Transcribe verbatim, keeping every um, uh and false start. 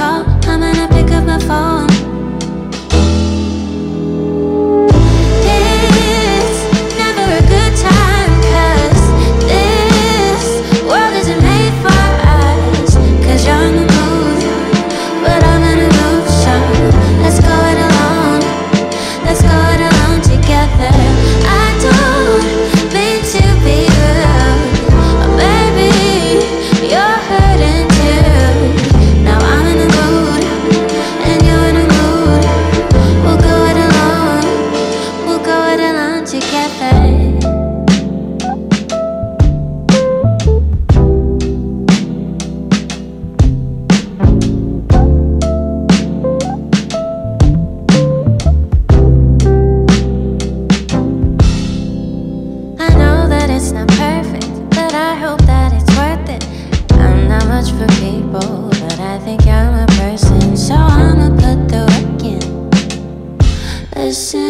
call, I'm gonna pick up my phone. It's never a good time, 'cause this world isn't made for us. 'Cause you're in the mood, but I'm in a mood, so let's go it alone. Let's go it alone together. I don't mean to be rude, but baby, you're hurting too. Now I'm in the mood, and you're in a mood. We'll go it alone, we'll go it alone together. I know that it's not perfect, but I hope that it's worth it. I'm not much for people, but I think I'm a person, so I'ma put the work in. Listen.